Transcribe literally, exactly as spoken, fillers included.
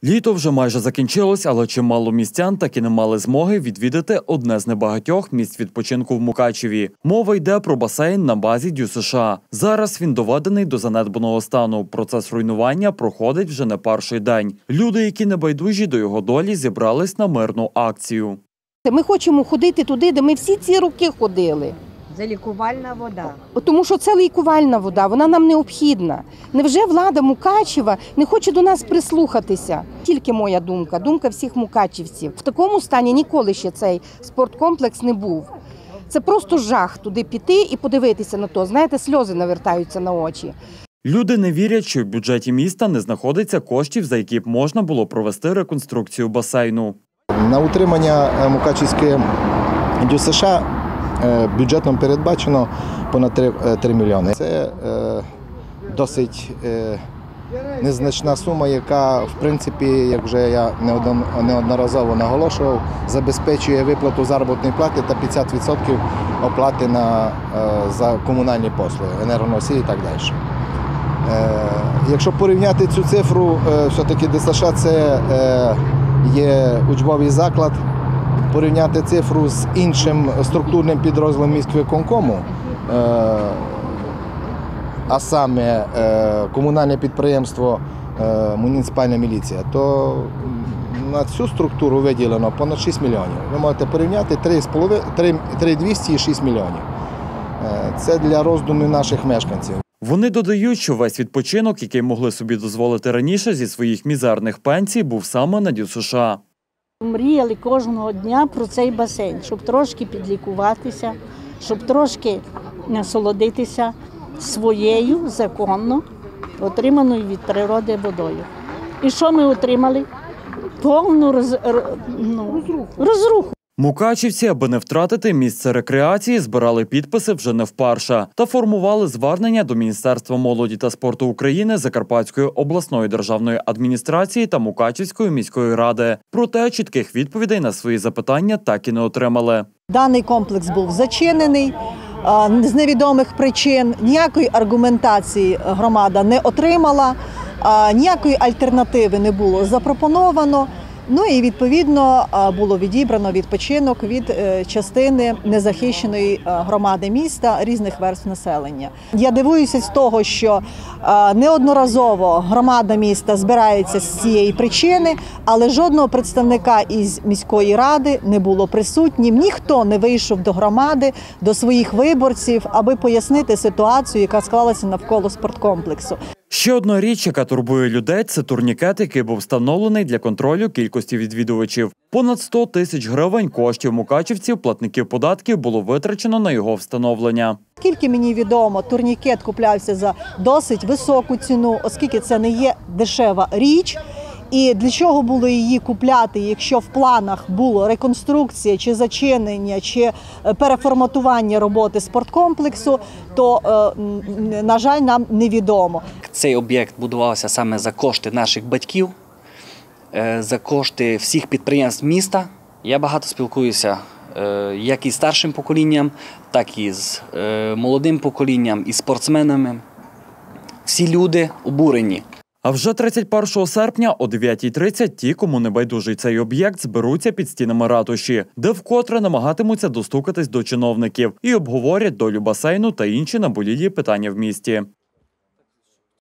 Літо вже майже закінчилось, але чимало містян так і не мали змоги відвідати одне з небагатьох місць відпочинку в Мукачеві. Мова йде про басейн на базі ДЮСШ. Зараз він доведений до занедбаного стану. Процес руйнування проходить вже не перший день. Люди, які небайдужі до його долі, зібрались на мирну акцію. Ми хочемо ходити туди, де ми всі ці роки ходили. Це лікувальна вода. Тому що це лікувальна вода, вона нам необхідна. Невже влада Мукачева не хоче до нас прислухатися? Тільки моя думка, думка всіх мукачівців. В такому стані ніколи ще цей спорткомплекс не був. Це просто жах туди піти і подивитися на то. Знаєте, сльози навертаються на очі. Люди не вірять, що в бюджеті міста не знаходиться коштів, за які б можна було провести реконструкцію басейну. На утримання Мукачівської ДЮСШ бюджетом передбачено понад три мільйони. Це е, досить е, незначна сума, яка, в принципі, як вже я неодноразово наголошував, забезпечує виплату заробітної плати та п'ятдесят відсотків оплати на, е, за комунальні послуги, енергоносії і так далі. Е, якщо порівняти цю цифру, е, все-таки ДЮСШ – це е, є учбовий заклад. Порівняти цифру з іншим структурним підрозділом міськвиконкому, а саме комунальне підприємство «Муніципальна міліція», то на цю структуру виділено понад шість мільйонів. Ви можете порівняти три тисячі двісті і шість мільйонів. Це для роздумів наших мешканців. Вони додають, що весь відпочинок, який могли собі дозволити раніше зі своїх мізерних пенсій, був саме на ДЮСШ. Мріяли кожного дня про цей басейн, щоб трошки підлікуватися, щоб трошки насолодитися своєю законно отриманою від природи водою. І що ми отримали? Повну роз... ну, розруху. Мукачівці, аби не втратити місце рекреації, збирали підписи вже не вперше та формували звернення до Міністерства молоді та спорту України, Закарпатської обласної державної адміністрації та Мукачівської міської ради. Проте чітких відповідей на свої запитання так і не отримали. Даний комплекс був зачинений з невідомих причин, ніякої аргументації громада не отримала, ніякої альтернативи не було запропоновано. Ну і, відповідно, було відібрано відпочинок від частини незахищеної громади міста, різних верств населення. Я дивуюся з того, що неодноразово громада міста збирається з цієї причини, але жодного представника із міської ради не було присутнім. Ніхто не вийшов до громади, до своїх виборців, аби пояснити ситуацію, яка склалася навколо спорткомплексу. Ще одна річ, яка турбує людей – це турнікет, який був встановлений для контролю кількості відвідувачів. Понад сто тисяч гривень коштів мукачівців, платників податків, було витрачено на його встановлення. Скільки мені відомо, турнікет куплявся за досить високу ціну, оскільки це не є дешева річ. І для чого було її купляти, якщо в планах було реконструкція, чи зачинення, чи переформатування роботи спорткомплексу, то, на жаль, нам невідомо. Цей об'єкт будувався саме за кошти наших батьків, за кошти всіх підприємств міста. Я багато спілкуюся як із старшим поколінням, так і з молодим поколінням, і спортсменами. Всі люди обурені. А вже тридцять першого серпня о дев'ятій тридцять ті, кому не байдужий цей об'єкт, зберуться під стінами ратуші, де вкотре намагатимуться достукатись до чиновників і обговорять долю басейну та інші наболілі питання в місті.